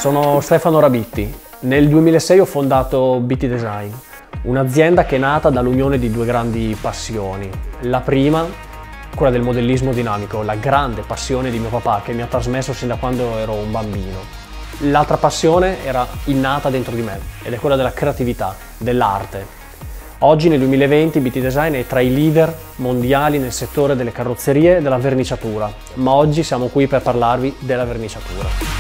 Sono Stefano Rabitti. Nel 2006 ho fondato BT Design, un'azienda che è nata dall'unione di due grandi passioni. La prima, quella del modellismo dinamico, la grande passione di mio papà che mi ha trasmesso sin da quando ero un bambino. L'altra passione era innata dentro di me ed è quella della creatività, dell'arte. Oggi nel 2020 BT Design è tra i leader mondiali nel settore delle carrozzerie e della verniciatura, ma oggi siamo qui per parlarvi della verniciatura.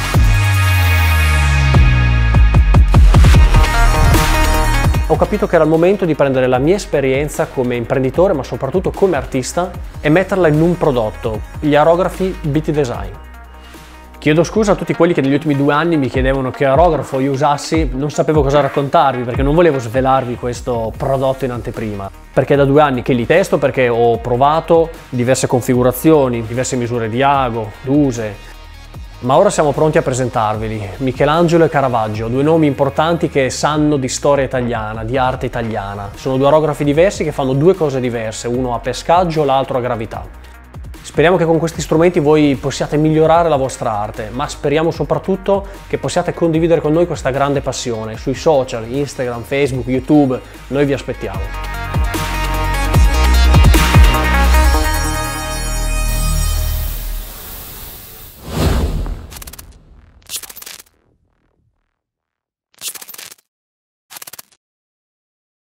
Ho capito che era il momento di prendere la mia esperienza come imprenditore, ma soprattutto come artista, e metterla in un prodotto, gli aerografi BT Design. Chiedo scusa a tutti quelli che negli ultimi 2 anni mi chiedevano che aerografo io usassi, non sapevo cosa raccontarvi perché non volevo svelarvi questo prodotto in anteprima. Perché è da 2 anni che li testo, perché ho provato diverse configurazioni, diverse misure di ago, d'use. Ma ora siamo pronti a presentarveli. Michelangelo e Caravaggio, 2 nomi importanti che sanno di storia italiana, di arte italiana. Sono 2 aerografi diversi che fanno 2 cose diverse, uno a pescaggio, l'altro a gravità. Speriamo che con questi strumenti voi possiate migliorare la vostra arte, ma speriamo soprattutto che possiate condividere con noi questa grande passione sui social, Instagram, Facebook, YouTube. Noi vi aspettiamo.